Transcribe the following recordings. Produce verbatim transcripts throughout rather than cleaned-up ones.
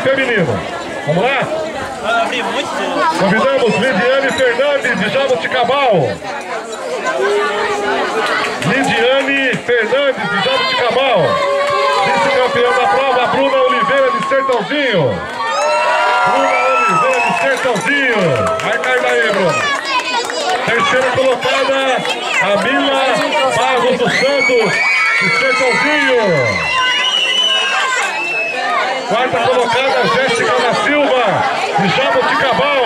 feminino. Vamos lá? Convidamos Lidiane Fernandes de Jaboticabal. Lidiane Fernandes de Jaboticabal. Vice-campeã da prova, Bruna Oliveira de Sertãozinho. Bruna Oliveira de Sertãozinho. Vai cair daí, Bruna. Terceira colocada, a Mila Barros dos Santos de Sertãozinho. Quarta colocada, Jéssica da Silva de Jaboticabal.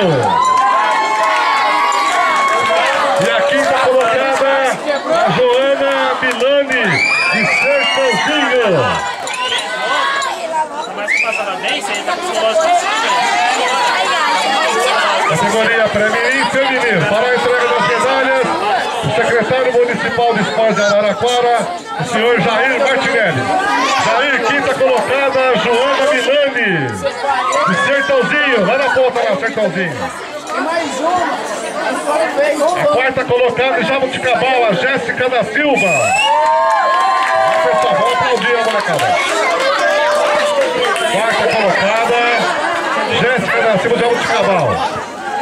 E a quinta colocada, a Joana Milani de Sertãozinho. Categoria Prêmio Feminino. Para a entrega das medalhas, o secretário municipal de esporte de Araraquara, o senhor Jair Martinelli. Jair, quinta colocada, Joana Milani de Sertãozinho. Lá na ponta, lá, Sertãozinho. A quarta colocada em Jaboticabal, a Jéssica da Silva. Pessoal, vamos aplaudir a molecada. Quarta colocada, Jéssica da Silva de Jaboticabal.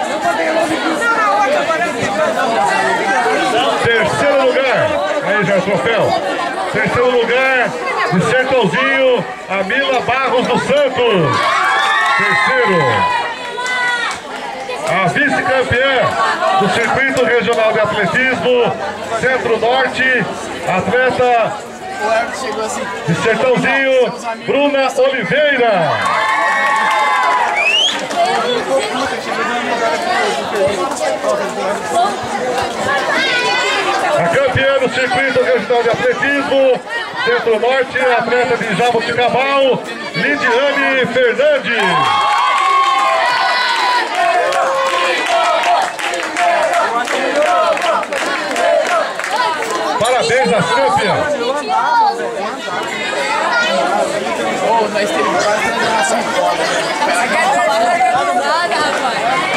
Terceiro lugar, aí já é o troféu. Terceiro lugar, de Sertãozinho, a Mila Barros dos Santos. Terceiro. A vice-campeã do Circuito Regional de Atletismo, Centro-Norte, atleta de Sertãozinho, Bruna Oliveira. A campeã do Circuito Regional de Atletismo, Centro-Norte, atleta de Jaboticabal, Lidiane Fernandes. Parabéns às campeãs.